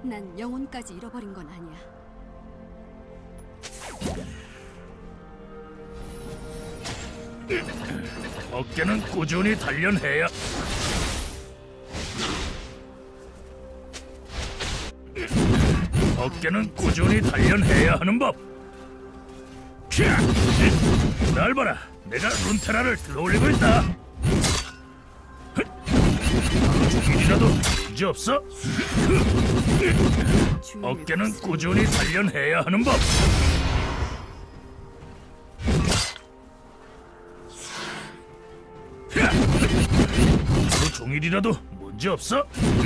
난 영혼까지 잃어버린 건 아니야. 어깨는 꾸준히 단련해야. 어깨는 꾸준히 단련해야 하는 법. 날 봐라, 내가 룬테라를 들어올리고 있다. 하루 종일이라도 문제 없어. 어깨는 꾸준히 단련해야 하는 법. 하루 종일이라도 문제 없어.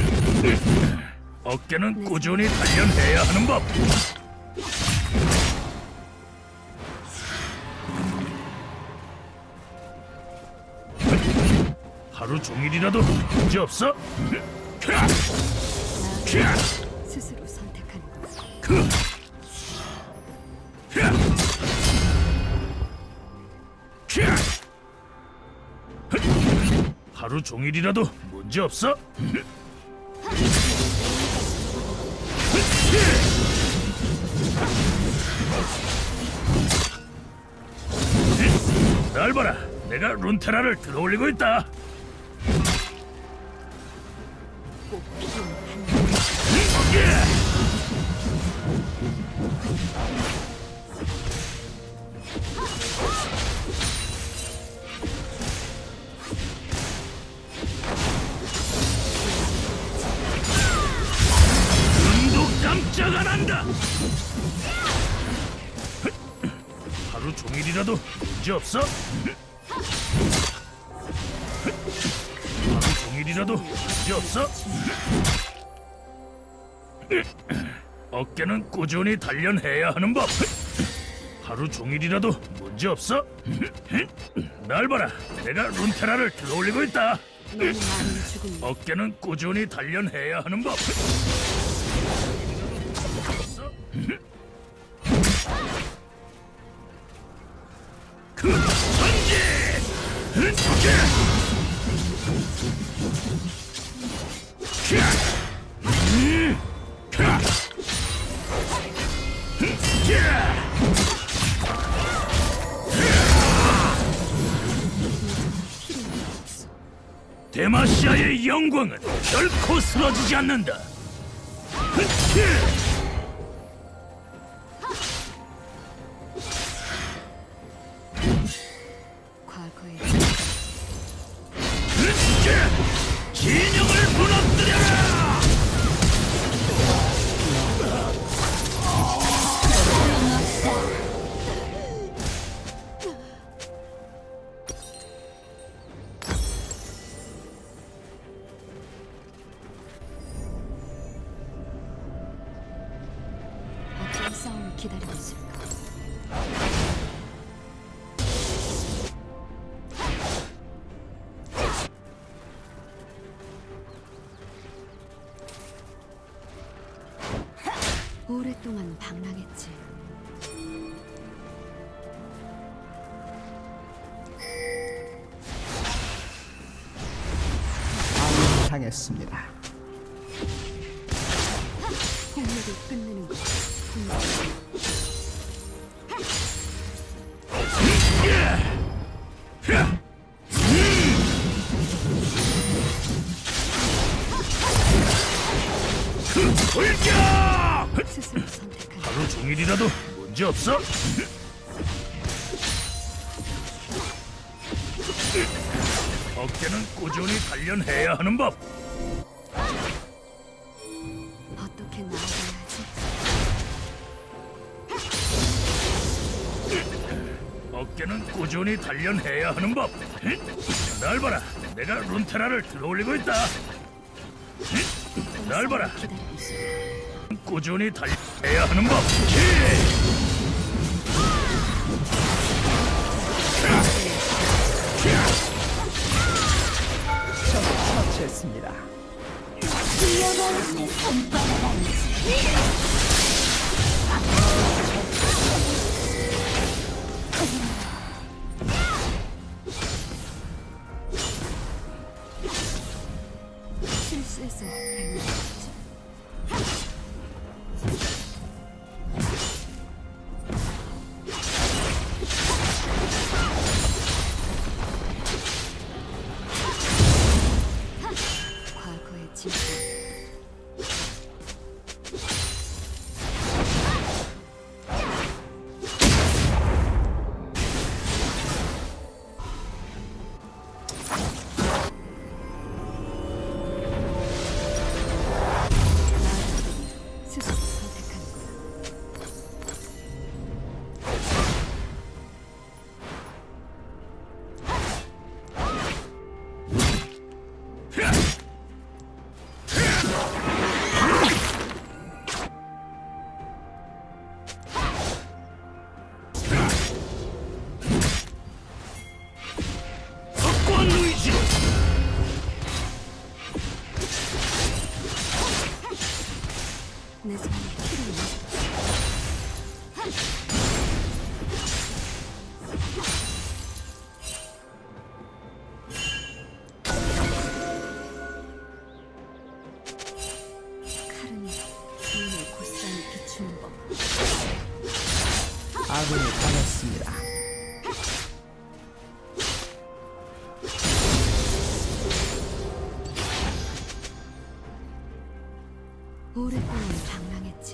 어깨는 꾸준히 단련해야 하는 법. 하루 종일이라도 문제 없어. 스스로 선택하는 거야. 하루 종일이라도 문제 없어. 날 봐라, 내가 룬테라를 들어올리고 있다. 꼭 필요한 눈도 깜짝 안 한다. 하루 종일이라도 문제 없어. 하루 종일이라도 문제 없어. 어깨는 꾸준히 단련해야 하는 법. 하루 종일이라도 문제 없어. 날 봐라, 내가 룬테라를 들어올리고 있다. 너무 많은 죽음이 어깨는 꾸준히 단련해야 하는 법. 전지! 데마시아의 영광은 결코 쓰러지지 않는다. 과거에 진영을 무너뜨려라! 어떤 싸움을 기다리고 있을까? 오랫동안 방랑했지. 당했습니다. 폭력을 끝내는 것. 돌격! 스스로 선택하는 하루 종일이라도 문제 없어. 어깨는 꾸준히 단련해야 하는 법. 어떻게 나아가야 하지? 어깨는 꾸준히 단련해야 하는 법. 날 봐라, 내가 룬테라를 들어올리고 있다. 날 봐라, 기다리고 있어. 꾸준히 단련해야 하는 법. 처치했습니다. 실수해서 내 손에 피를 묻었어. 칼은 주인을 고스란히 비추는 법. 아군이 당했습니다. 오랫동안 방랑했지.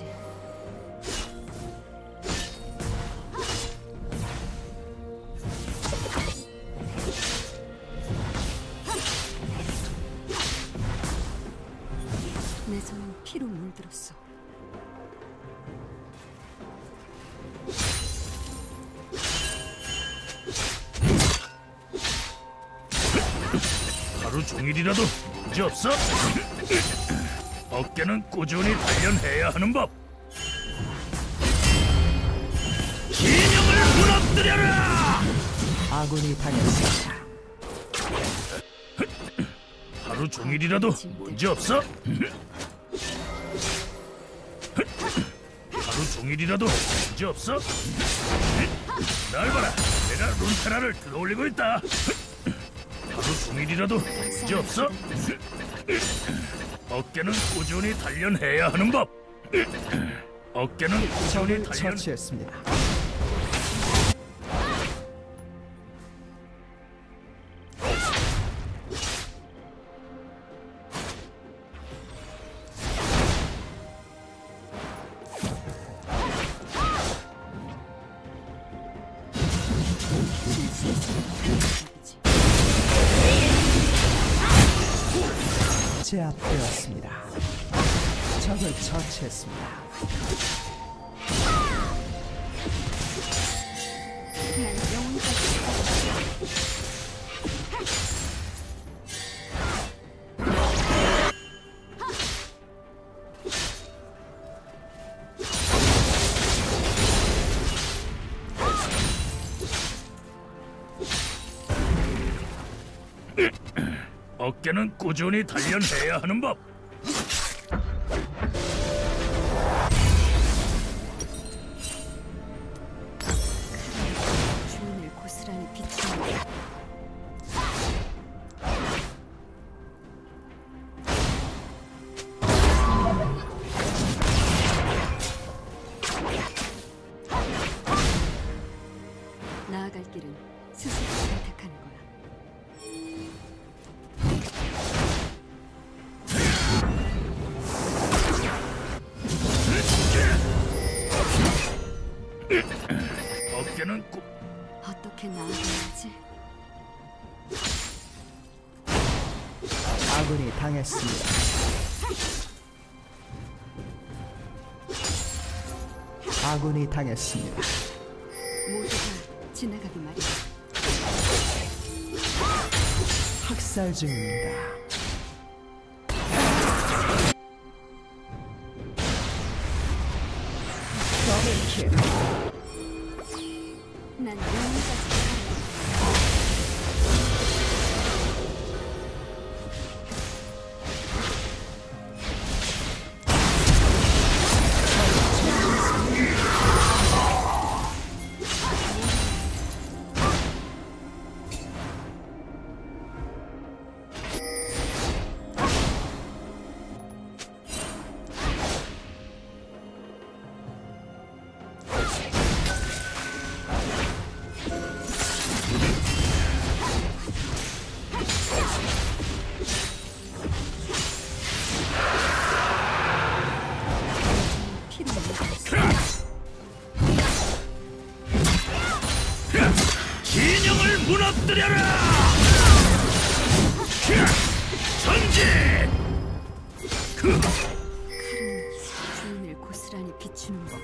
내 손은 피로 물들었어. 하루 종일이라도 문제 없어? 어깨는 꾸준히 단련해야 하는 법. 진영을 무너뜨려라! 아군이 당했습니다. 하루 종일이라도 문제 없어? 하루 종일이라도 문제 없어? 날 봐라, 내가 룬테라를 들어올리고 있다. 하루 종일이라도 문제 없어? 어깨는 꾸준히 단련해야 하는 법. 어깨는 꾸준히 적을 단련. 처치했습니다. 제압되었습니다. 적을 처치했습니다. 난 영혼까지 어깨는 꾸준히 단련해야 하는 법. 주인을 고스란히 비추는 법. 나아갈 길은 스스로 선택하는 거야. 어깨는 어떻게 나아가야지? 아군이 당했습니다. 아군이 당했습니다. 모두가 지나가기 마련. 학살 중입니다. 더블킬. 난 영혼까지 피를 묻었어. 진영을 무너뜨려라! 전진! 칼은 주인을 고스란히 비추는 법.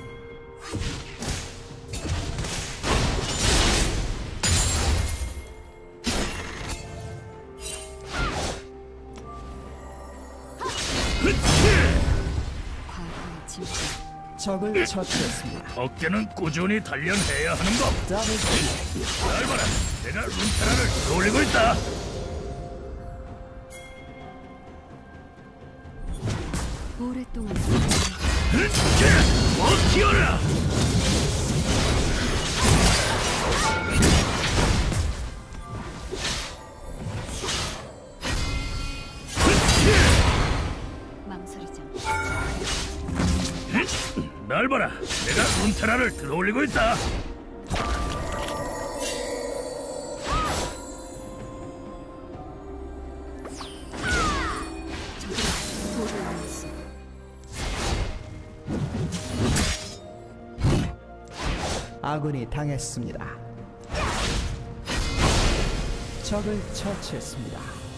과거의 짐승. 적을 처치했습니다. 어깨는 꾸준히 단련해야 하는 법. 더블킬. 날 봐라, 내가 룬테라를 들어올리고 있다. 오랫동안 방랑했지. 버티어라! 망설이지 않고 날 봐라, 내가 룬테라를 들어올리고 있다. 돌을 넘었어. 아군이 당했습니다. 적을 처치했습니다.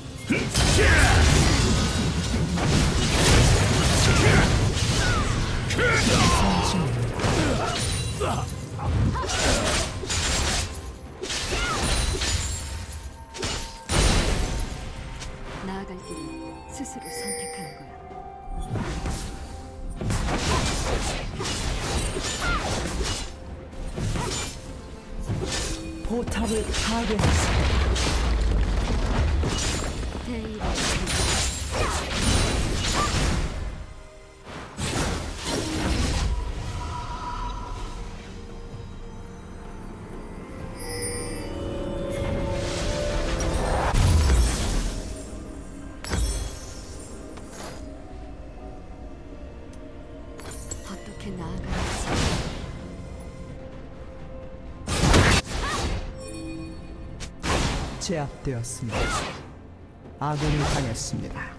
나아갈 길은 스스로 선택하는 거야. 포탑을 파괴했습니다. 대의를 어떻게 나아가는지 제압되었습니다. 아군이 당했습니다.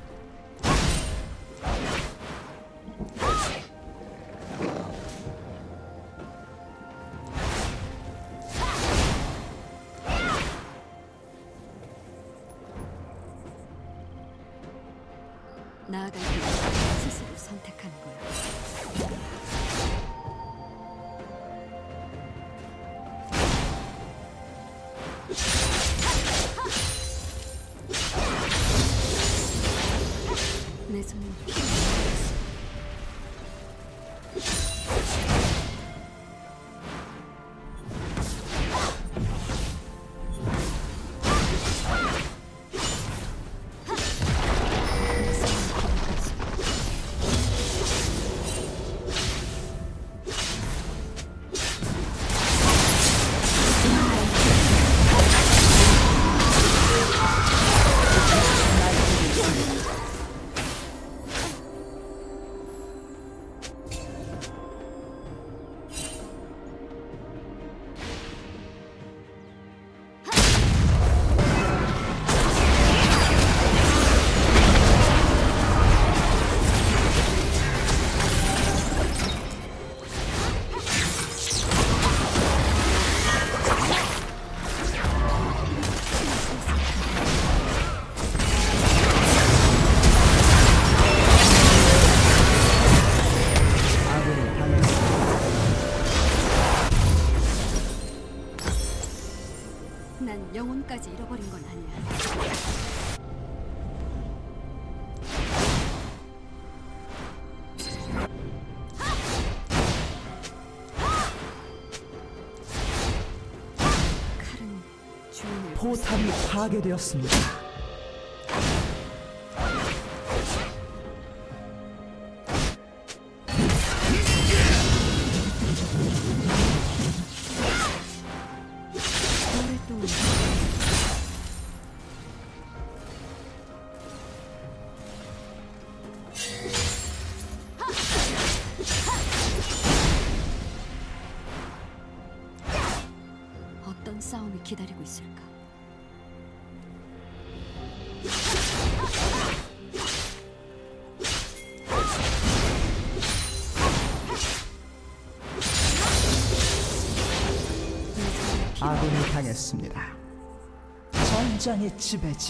나아갈 길은 스스로 선택하는 거야. 내 손은 피로 묻었어. 난 영혼까지 잃어버린 건 아니야. 칼은 주인을 포탑이 파괴되었습니다. 오랫동안 어떤 싸움이 기다리고 있을까? 아군이 당했습니다. 전장의 지배자.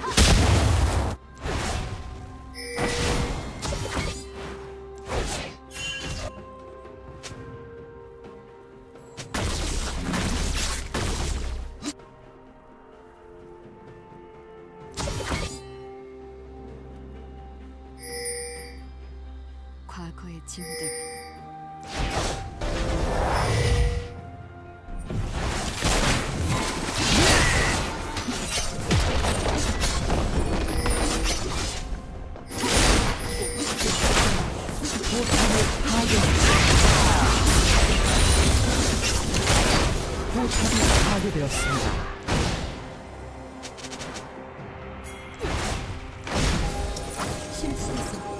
과거의 짐들 포탑을 포탑이 파괴되었습니다. 실수해서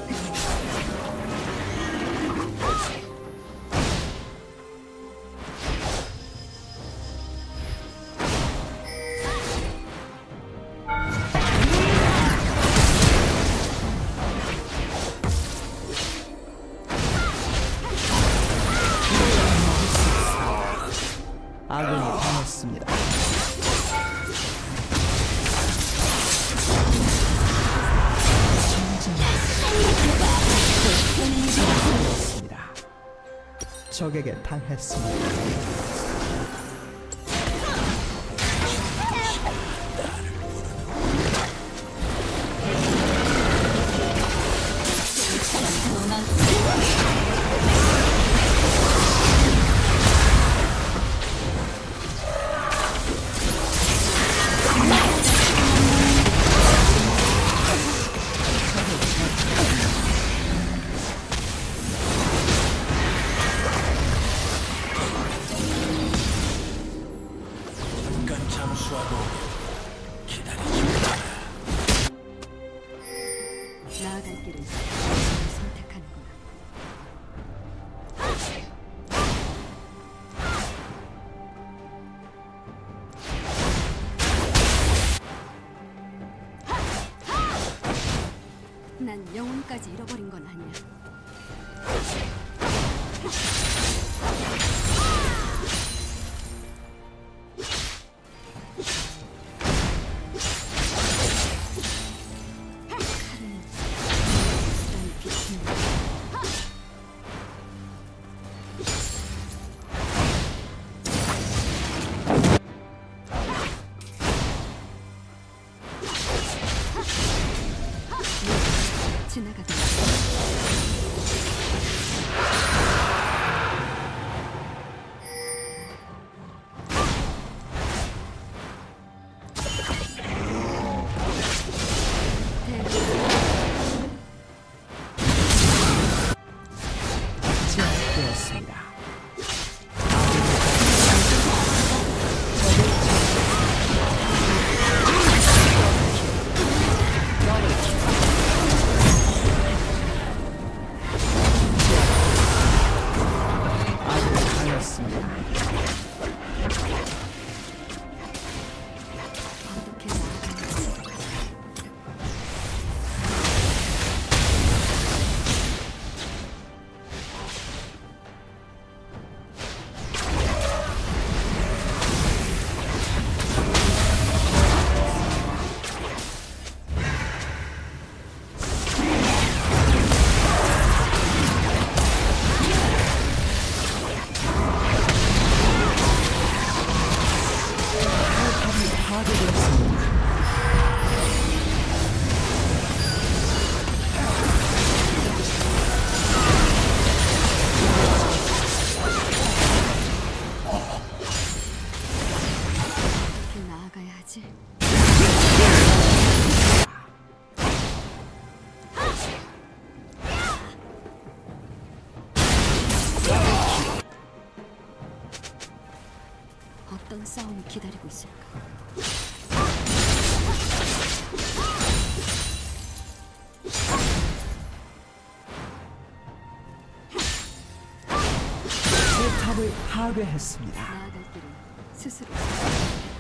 아군이 당했습니다. 되었습니다. 적에게 당했습니다. 잠깐 잠수하고 기다리지 마라. 나아갈 길은 선택하는구나. 난 영혼까지 잃어버린 건 아니야. 지나가다. 제압되었습니다. 아군이 당했습니다. 어떻게 나아가는지. 파괴되었습니다. 어떻게 나아가야 하지? 어떤 싸움이 기다리고 있을까? 포탑을 파괴했습니다. 나아갈 길은 스스로 선택해.